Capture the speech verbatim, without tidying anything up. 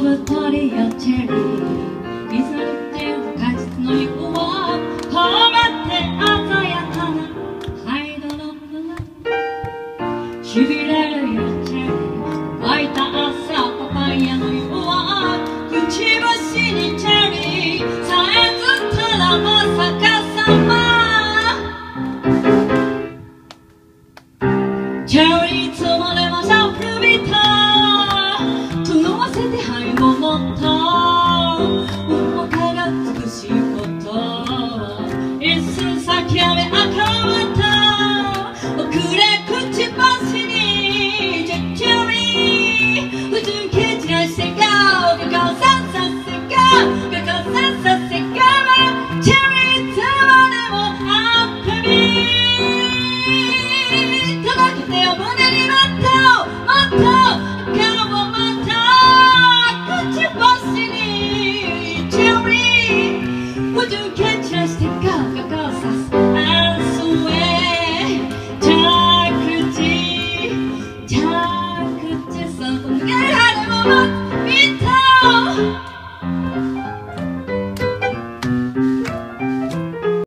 ぶとりやチェリー水のって果実の色を止まって鮮やかなハイドロブラしびれるやチェリー湧いた朝パパイヤの色はくちばしにチェリーさえずったらまさかさまチェリー積まれました古びたと飲ませて灰を持った面影が美しいこと一寸先雨赤また遅れくちばしにチェリー宇宙ケチな世界がかささせががかささせがチェリーつまでもアップに届けてよ胸にもっともっと顔をまたくちばしにチェリー宇宙ケチな世界